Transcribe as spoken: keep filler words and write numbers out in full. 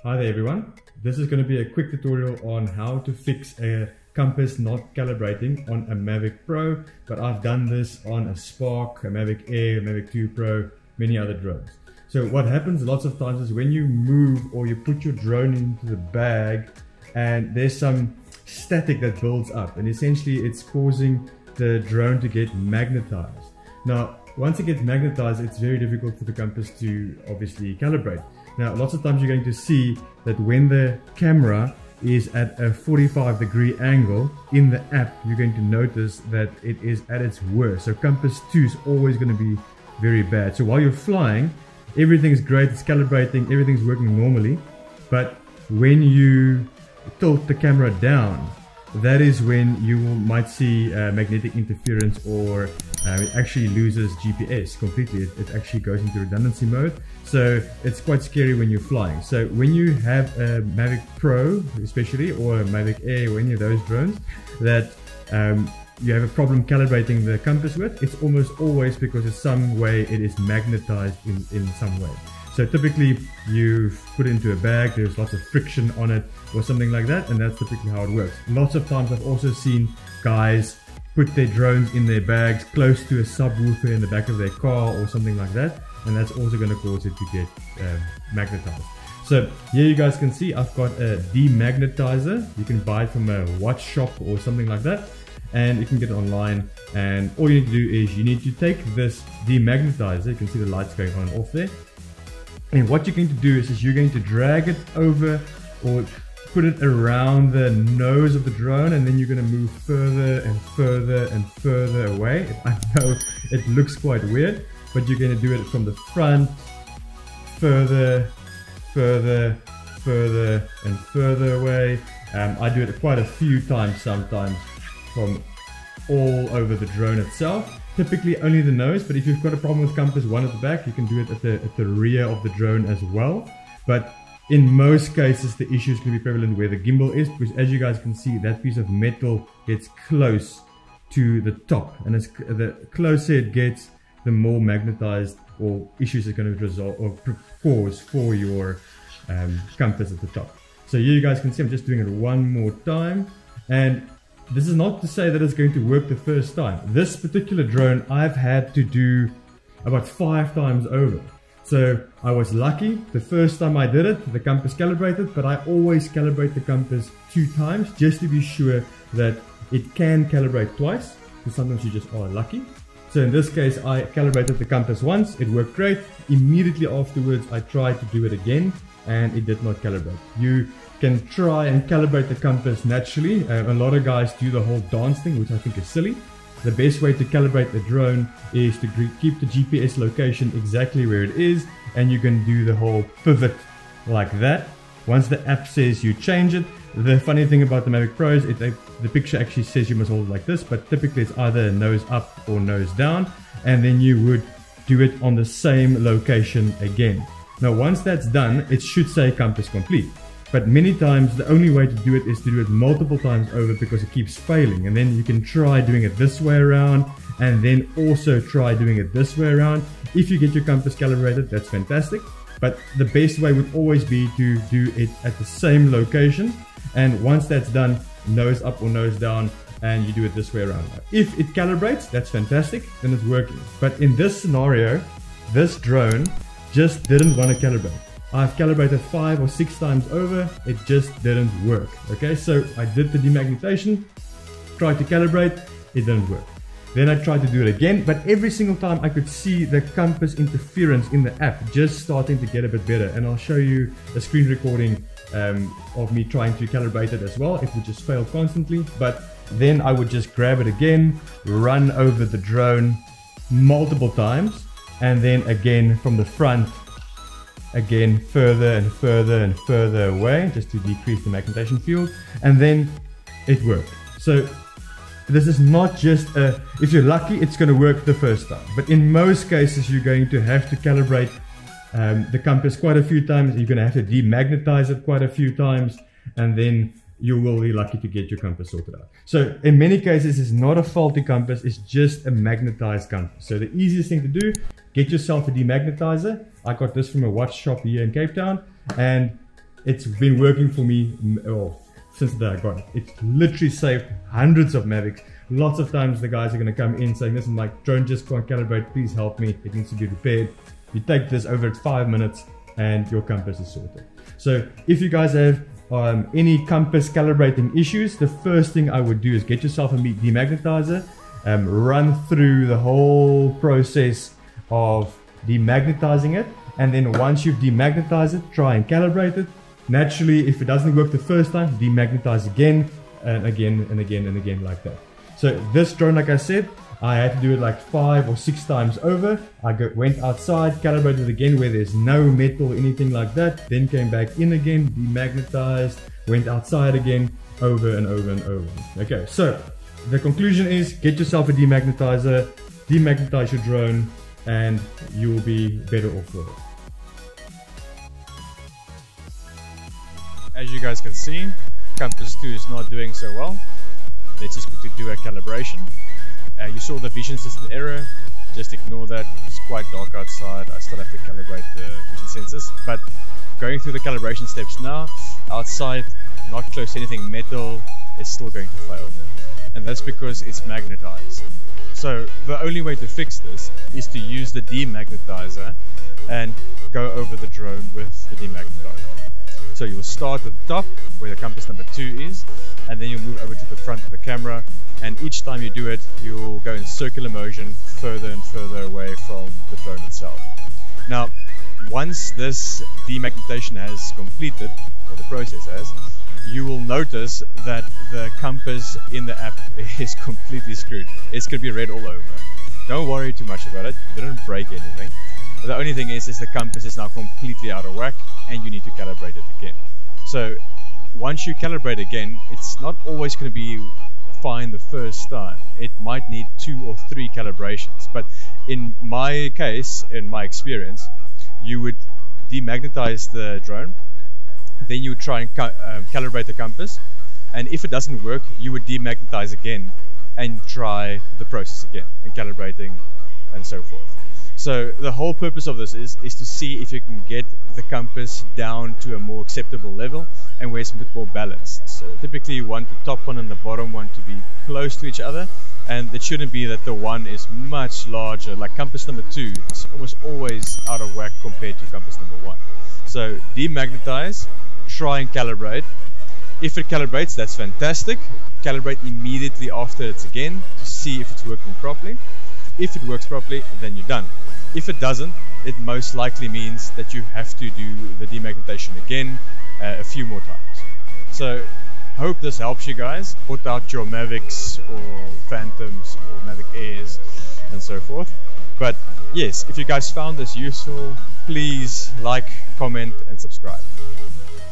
Hi there everyone, this is going to be a quick tutorial on how to fix a compass not calibrating on a Mavic Pro, but I've done this on a Spark, a Mavic Air, a Mavic two Pro, many other drones. So what happens lots of times is when you move or you put your drone into the bag and there's some static that builds up, and essentially it's causing the drone to get magnetized. Now once it gets magnetized, it's very difficult for the compass to obviously calibrate. Now lots of times you're going to see that when the camera is at a forty-five degree angle in the app, you're going to notice that it is at its worst. So compass two is always going to be very bad. So while you're flying, everything's great, it's calibrating, everything's working normally, but when you tilt the camera down, that is when you will, might see uh, magnetic interference, or uh, it actually loses G P S completely. It, it actually goes into redundancy mode. So it's quite scary when you're flying. So when you have a Mavic Pro especially, or a Mavic Air, or any of those drones that um, you have a problem calibrating the compass with, it's almost always because in some way it is magnetized in, in some way. So typically you put it into a bag, there's lots of friction on it or something like that, and that's typically how it works. Lots of times I've also seen guys put their drones in their bags close to a subwoofer in the back of their car or something like that, and that's also going to cause it to get uh, magnetized. So here you guys can see I've got a demagnetizer. You can buy it from a watch shop or something like that, and you can get it online, and all you need to do is you need to take this demagnetizer. You can see the lights going on and off there. And what you're going to do is, is you're going to drag it over or put it around the nose of the drone, and then you're going to move further and further and further away. I know it looks quite weird, but you're going to do it from the front, further, further, further and further away. Um, I do it quite a few times sometimes from all over the drone itself. Typically only the nose, but if you've got a problem with compass one at the back, you can do it at the, at the rear of the drone as well. But in most cases, the issue is going to be prevalent where the gimbal is, because as you guys can see, that piece of metal gets close to the top, and as the closer it gets, the more magnetized or issues it's going to resolve or cause for your um, compass at the top. So here you guys can see I'm just doing it one more time, and this is not to say that it's going to work the first time. This particular drone I've had to do about five times over. So I was lucky. The first time I did it, the compass calibrated, but I always calibrate the compass two times just to be sure that it can calibrate twice, because sometimes you just are lucky. So in this case, I calibrated the compass once, it worked great. Immediately afterwards, I tried to do it again, and it did not calibrate. You can try and calibrate the compass naturally. Uh, a lot of guys do the whole dance thing, which I think is silly. The best way to calibrate the drone is to keep the G P S location exactly where it is, and you can do the whole pivot like that. Once the app says you change it, the funny thing about the Mavic Pros, it, the picture actually says you must hold it like this, but typically it's either nose up or nose down, and then you would do it on the same location again. Now once that's done, it should say compass complete. But many times the only way to do it is to do it multiple times over, because it keeps failing. And then you can try doing it this way around, and then also try doing it this way around. If you get your compass calibrated, that's fantastic. But the best way would always be to do it at the same location. And once that's done, nose up or nose down, and you do it this way around. If it calibrates, that's fantastic, then it's working. But in this scenario, this drone just didn't want to calibrate. I've calibrated five or six times over, it just didn't work. Okay, so I did the demagnetization, tried to calibrate, it didn't work. Then I tried to do it again, but every single time I could see the compass interference in the app just starting to get a bit better. And I'll show you a screen recording um, of me trying to calibrate it as well. It would just fail constantly, but then I would just grab it again, run over the drone multiple times, and then again from the front, again further and further and further away, just to decrease the magnetization field, and then it worked. So this is not just a, if you're lucky it's going to work the first time, but in most cases you're going to have to calibrate um, the compass quite a few times. You're going to have to demagnetize it quite a few times, and then you will be lucky to get your compass sorted out. So in many cases it's not a faulty compass, it's just a magnetized compass. So the easiest thing to do, get yourself a demagnetizer. I got this from a watch shop here in Cape Town, and it's been working for me oh, since the day I got it. It's literally saved hundreds of Mavics. Lots of times the guys are going to come in saying, listen, my drone just can't calibrate, please help me, it needs to be repaired. You take this over at five minutes and your compass is sorted. So if you guys have um, any compass calibrating issues, the first thing I would do is get yourself a demagnetizer, um, run through the whole process of demagnetizing it, and then once you've demagnetized it, try and calibrate it. Naturally, if it doesn't work the first time, demagnetize again and again and again and again like that. So this drone, like I said, I had to do it like five or six times over. I go, went outside, calibrated again where there's no metal or anything like that, then came back in again, demagnetized, went outside again, over and over and over. Okay, so the conclusion is get yourself a demagnetizer, demagnetize your drone, and you will be better off for it. As you guys can see, Compass two is not doing so well. Let's just quickly do a calibration. Uh, you saw the vision system error, just ignore that, it's quite dark outside, I still have to calibrate the vision sensors. But going through the calibration steps now, outside, not close to anything metal, it's still going to fail. And that's because it's magnetized. So the only way to fix this is to use the demagnetizer and go over the drone with the demagnetizer. So you'll start at the top where the compass number two is, and then you'll move over to the front of the camera, and each time you do it you'll go in circular motion further and further away from the drone itself. Now once this demagnetization has completed, or the process has, you will notice that the compass in the app is completely screwed. It's going to be red all over. Don't worry too much about it, you didn't break anything. The only thing is, is the compass is now completely out of whack and you need to calibrate it again. So once you calibrate again, it's not always going to be fine the first time. It might need two or three calibrations. But in my case, in my experience, you would demagnetize the drone, then you would try and ca uh, calibrate the compass, and if it doesn't work, you would demagnetize again and try the process again, and calibrating and so forth. So the whole purpose of this is, is to see if you can get the compass down to a more acceptable level and where it's a bit more balanced. So typically you want the top one and the bottom one to be close to each other, and it shouldn't be that the one is much larger. Like compass number two, it's almost always out of whack compared to compass number one. So demagnetize, try and calibrate. If it calibrates, that's fantastic. Calibrate immediately after it again to see if it's working properly. If it works properly, then you're done. If it doesn't, it most likely means that you have to do the demagnetization again uh, a few more times. So hope this helps you guys put out your Mavics or Phantoms or Mavic Airs and so forth. But yes, if you guys found this useful, please like, comment and subscribe.